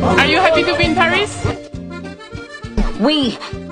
Are you happy to be in Paris? Oui.